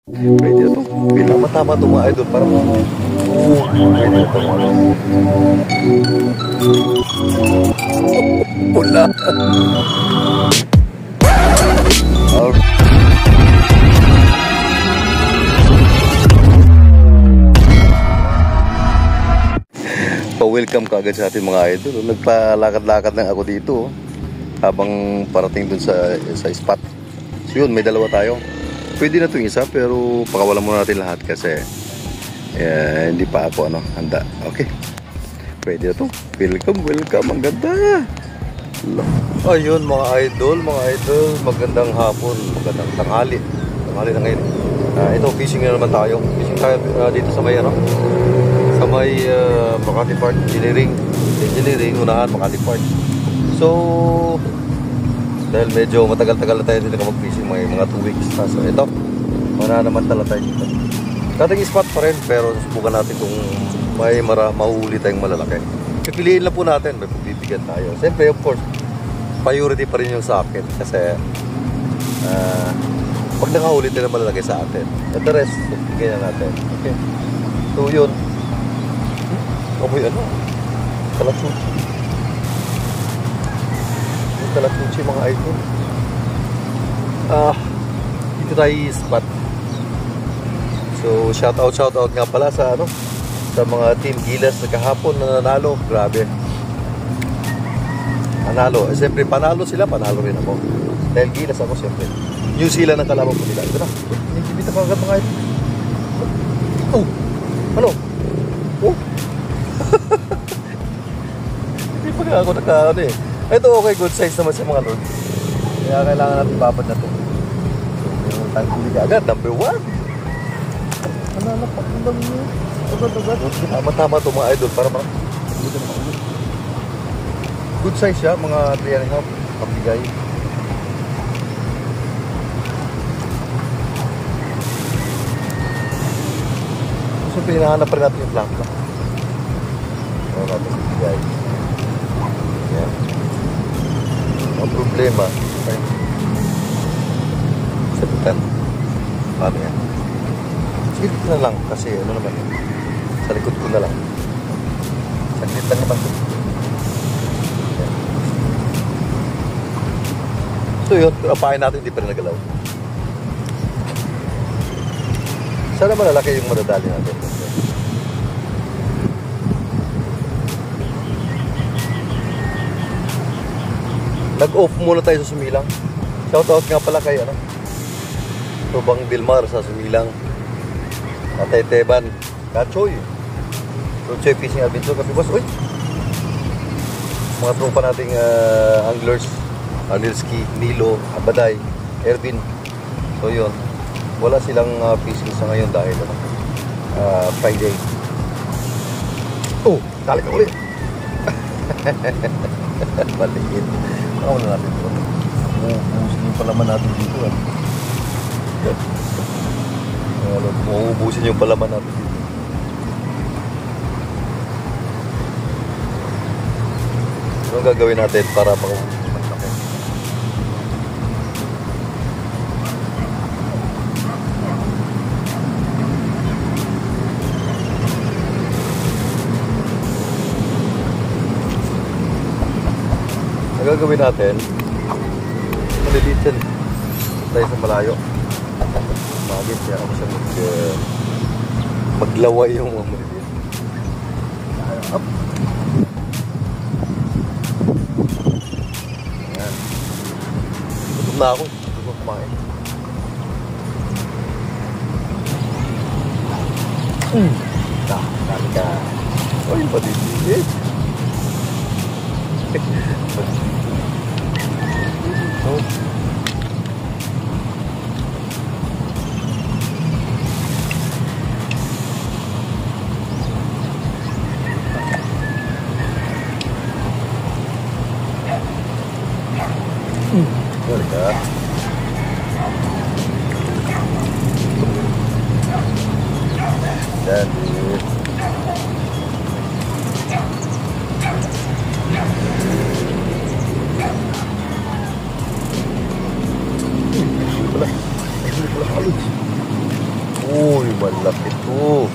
Pwede na ito. Tama-tama ito mga idol. Para mo. Pwede na ito mga idol. Wala. Pa-welcome ka agad sa ating mga idol. Nagpalakad-lakad lang ako dito habang parating dun sa spot. So yun, may dalawa tayo. Pwede na itong isa pero pakawalan muna natin lahat kasi hindi pa ako handa. Okay. Pwede na ito. Welcome, welcome. Ang ganda. Ayun mga idol, magandang hapon, magandang tanghali. Tanghali na ngayon. Ito, fishing na naman tayo. Fishing tayo dito sa may sa may Makati Park, Engineering, unahan Makati Park. So, dahil medyo matagal-tagal na tayo dito mag-fishing, mga 2 weeks na. So, ito, mananamantala tayo dito. Dating spot pa rin, pero subukan natin kung may mahuli tayong malalaki. Pipiliin lang po natin, may pagbibigyan tayo. Siyempre, of course, priority pa rin yung sa akin. Kasi, pag nakahuli tayo ng malalaki sa atin, at the rest, bigyan na natin. Okay. So, yun. Amoy Kalatuchi. Kalatuchi mga idol. Dito tayo spot. So shout out nga pala sa sa mga team Gilas na kahapon na nanalo. Grabe. Nanalo. Siyempre panalo sila, panalo rin ako. Dahil Gilas ako siyempre. New Zealand ang kalaban ko nila. Ito na. Hindi ka agad mga idol. Oh. Ano? Oh. Hindi pa nga ako Ito okay, good size naman sa mga lord. Kaya kailangan natin babad na ito. So, tayong huli ka agad, number 1. Nalapak mo lang yun. Agad. Tama-tama ito mga idol para good size siya, mga 3.5 pambigay. So pinahanap pa rin natin yung plangka. Natin bigay. Yan. Ang problema ay sabitan. Paano yan? Sige na lang kasi naman yun. Sa likod ko na lang. Saglit lang naman ito. Yan. So yun, apahin natin hindi pa rin nagalaw. Sana malalaki yung madadali natin. Nag-off muna tayo sa Sumilang. Shoutout nga pala kay Tubang Dilmar sa Sumilang. Atay Teban, Kachoy. Kachoy Fishing Adventure kasi boss. Uy! Mga tropa nating anglers. Arnilski, Nilo, Abaday, Ervin. So yun. Wala silang fishing sa ngayon dahil Friday. Oh! Dali ka ulit! Maliit. Ako na natin ito. Uubusin yung palaman natin dito. Uubusin yung palaman natin dito. Ano ang gagawin natin para makalaki? Gagawin natin maliliit yan tayo sa malayo magit kaya ako siya maglaway yung mga maliliit up yan gutom na ako gusto ko kumain dali ka oh yung patitigit oh. Boleh kah? Jadi pala halus. Uy, malaki to.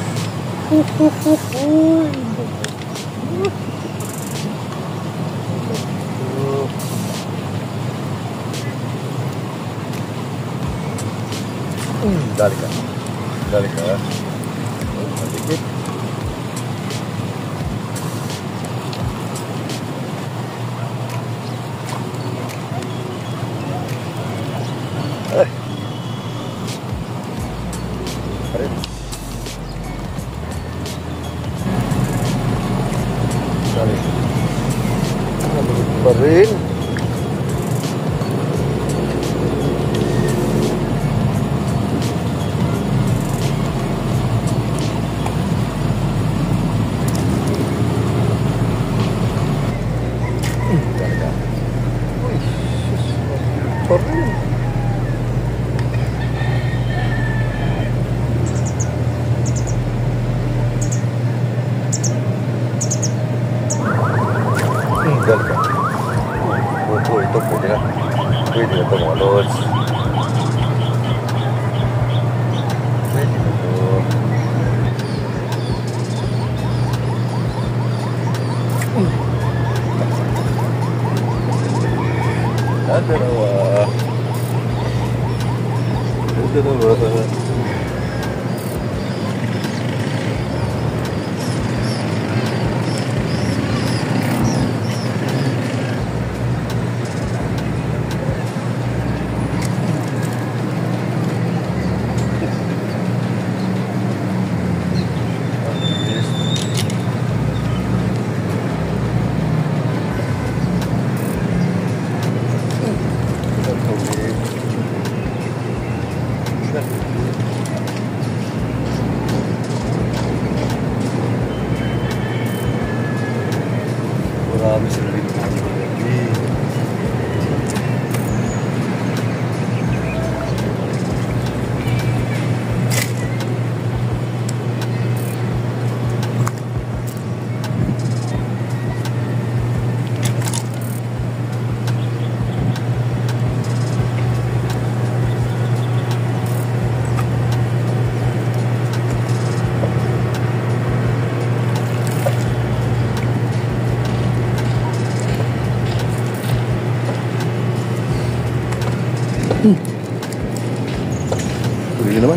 Dali ka. Dali ka. Maligit. Ay. Parin. Dali. Maligit pa rin. Galing ka. Opo, ito pwede na. Pwede na ito mga lods. Pwede na ito. Dalawa. Dalawa. Marami sila dito. Tuloy naman.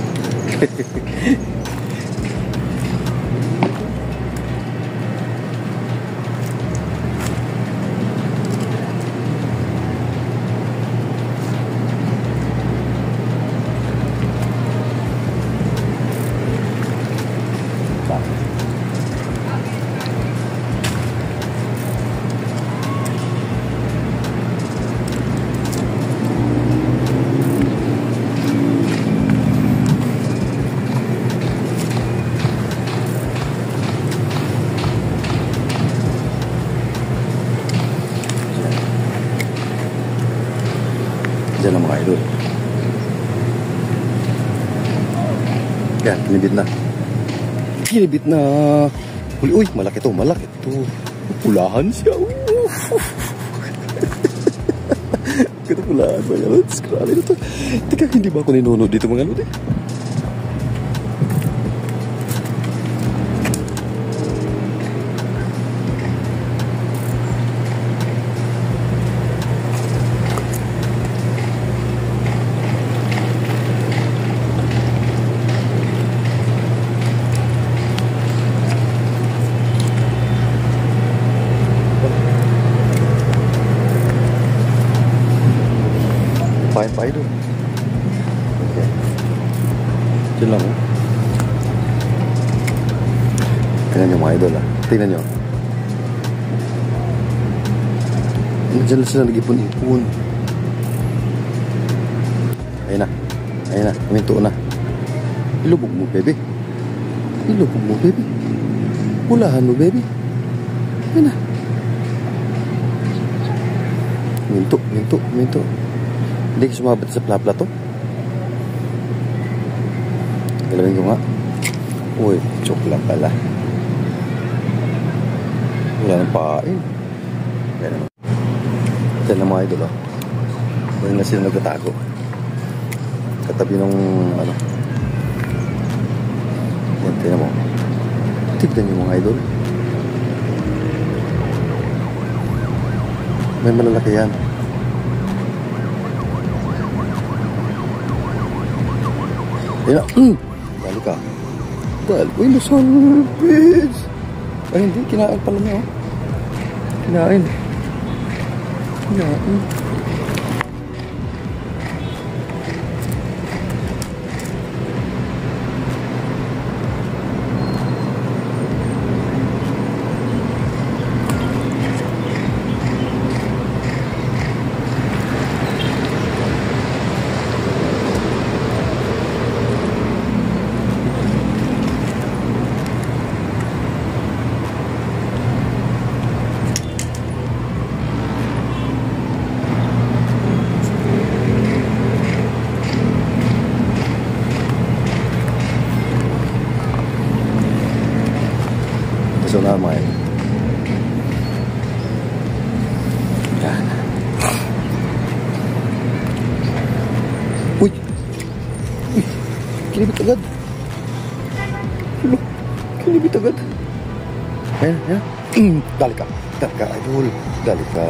Diyan ang mga idol. Yan, kinibit na. Kinibit na. Uy, malaki to, malaki to. Pulahan siya. Kaya pulahan ba yan? Grabe na to. Teka, hindi ba ako ninunod dito mga ano din? Pahin pa idol. Okay. Diyan lang. Tingnan nyo mga idol. Tingnan nyo. Diyan lang sila nag-ipon-ipon. Ayun na. Ayun na. Minto na. Ilubog mo, baby. Ilubog mo, baby. Pulahan mo, baby. Ayun na. Minto, minto, minto. Hindi ka sumabit sa plapla to. Galawin ko nga. Uy, joke lang pala. Wala nang pain. Yan naman. Yan na mga idol, oh. Yan na sila nagtatago. Katabi ng, ano, Tingnan mo. Tignan niyo mga idol. May malalaki yan. Tingnan. Dali ka. Dali. Uy, nasalpis. Ay, hindi. Kinain pala niya. Kinain. Kinain. So naman. Yan. Uy! Uy! Kinibit agad. Kinibit agad. Ayan, ayan. Dali ka. Dali ka, idol. Dali ka.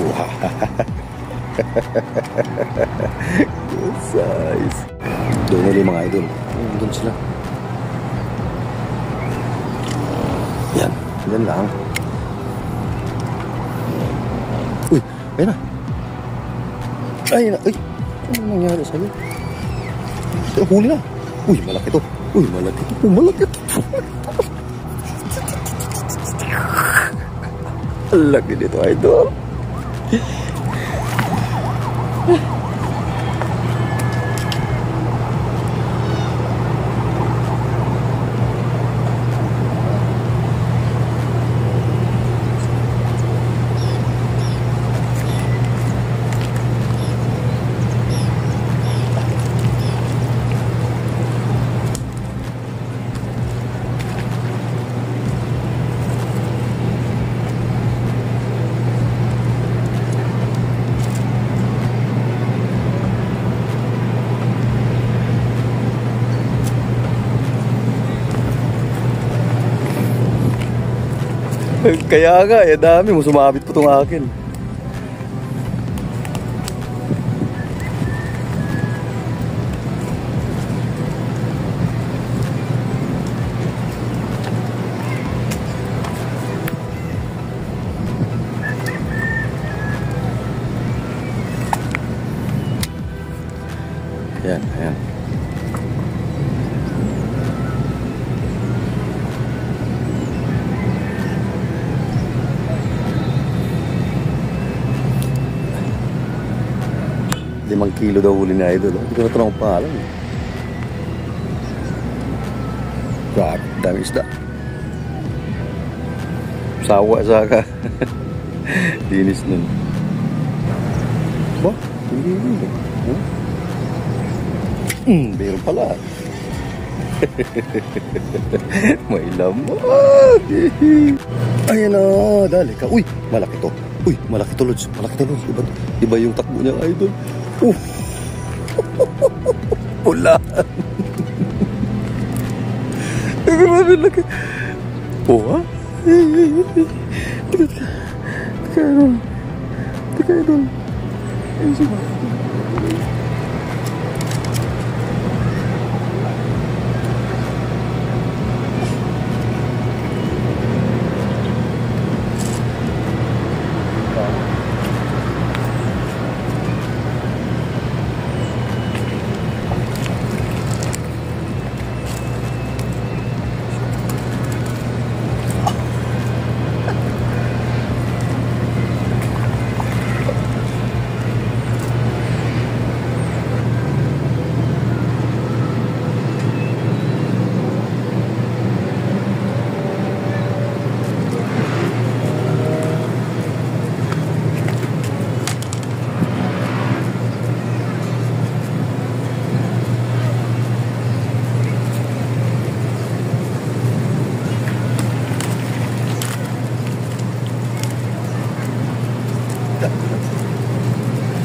Good size. Doon ulit mga idol. Doon sila. Yan. Yan lang. Uy! Ayun na. Ayun na. Uy! Ano nangyari sa'yo? Huli na. Uy! Malaki to. Uy! Malaki to. Malaki to. Laki dito, idol. Kaya nga, dami mo sumabit po itong akin. Ayan, ayan. Limang kilo daw huli ni idol. Hindi ko na tanong pangalan. Grabe, dami isda. Sawa saka. Dinis nun. Ba? Hindi. Meron pala. May laman. Ayan na, dali ka. Uy, malaki to. Uy, malaki to, Lods. Malaki to, Lods. Iba yung takbo niya, idol. Pula. Grabe laki. Oh, ha? Teka, idol. Teka, idol. Ayun siya.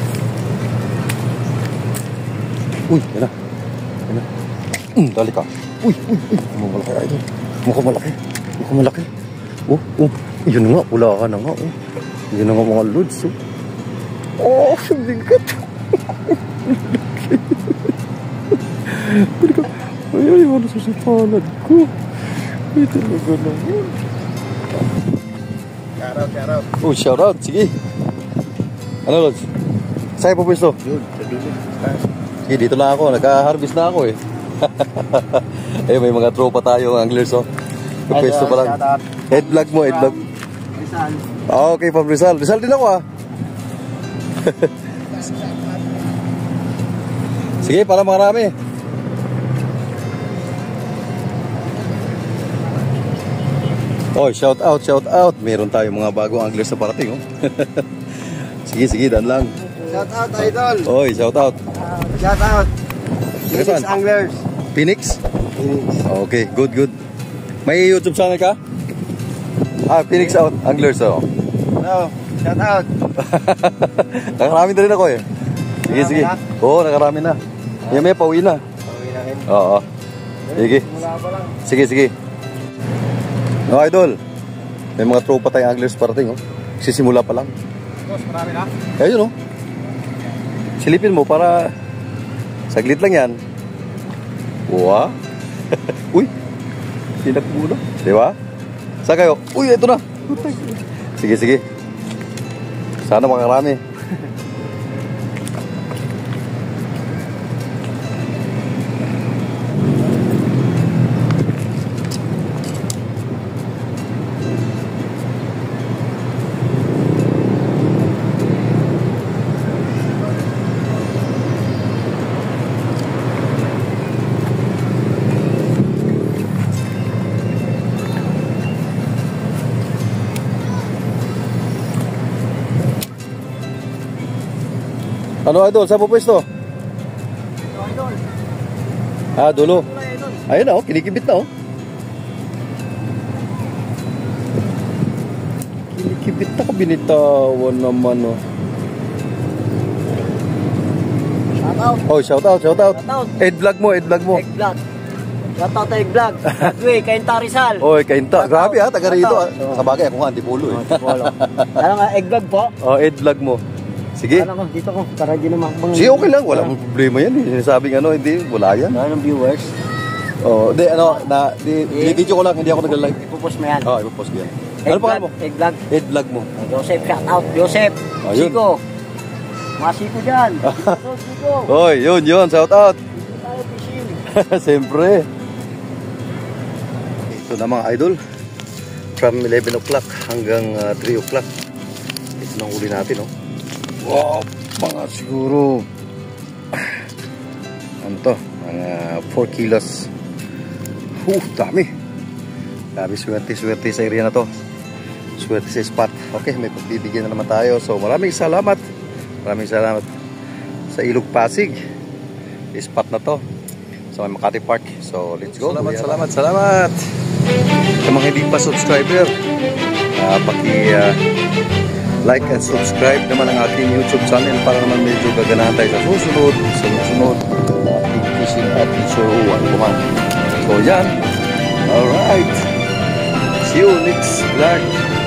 Uy, yan na. Yan na. Dali ka. Uy, mukhang malaki idol. Mukhang malaki. Mukhang malaki. Yun nga, wala ka na nga. Yun na nga mga lods. Bigat. Ay, wala sa sipanad ko. Ay, talaga naman. Shoutout. Shoutout. Sige. Ano, lods? Saan po pwesto? Yun, sa dulo. Sige, dito na ako. Nagka-harvest na ako eh. May mga tropa tayo, anglers, Pwesto pa lang. Head vlog mo, head vlog. Rizal. Okay, from Rizal. Rizal din ako, Sige, para marami. Shout out. Meron tayong mga bagong anglers na parating, Sige, dan lang. Shout out, idol. Shout out. Shout out. Phoenix Anglers. Phoenix? Okay, good. May YouTube channel ka? Phoenix Anglers, No, shout out. Nakarami na rin ako eh. Sige. Nakarami na. May pauwi na. Pauwi na rin. Oo. Sige. Mula pa lang. Sige. No, idol. May mga tropa tayong anglers parating, Sisimula pa lang. Boss, marami na? Ayun, Silipin mo para saglit lang yan. Wow. Uy. Tinakbo na. Diba? Saan kayo? Uy, ito na. Sige. Sana makarami. Ano, idol? Saan po pwesto? Idol. Dulo. Ayun na, kinikibit na, Kinikibit na, binitawan naman, Shout out. Shout out. Ed vlog mo. Egg vlog. Shout out, egg vlog. Kainta Rizal. Kainta. Grabe taga rito. Sa bagay, ako nga, Antipolo Ano nga, egg vlog po? Ed vlog mo. Sige. Dito ko, para di naman. Sige, okay lang. Wala mong problema yan. Sinasabing hindi, wala yan. Ng viewers. Video ko lang, hindi ako nag-live. Ipopost mo yan. Ipopost ko yan. Ano pangalan mo? Egg vlog. Ed vlog mo. Joseph, shout out. Joseph. Ayun. Siko. Mga siko dyan. Siko. Yun. Shout out. Dito tayo fishing. Siyempre. Ito na mga idol. From 11 o'clock hanggang 3 o'clock. Ito na huli natin, Wow, mga siguro mga 4 kilos. Dami swerte sa area na to. Swerte sa spot. Okay, may pagbibigyan na naman tayo. So maraming salamat sa Ilog Pasig, spot na to sa Makati Park. So let's go. Salamat sa mga hindi pa subscriber, like and subscribe naman ang aking YouTube channel para naman medyo gaganahan tayo sa susunod ating fishing adventure o ano man. So yan. Alright. See you next vlog.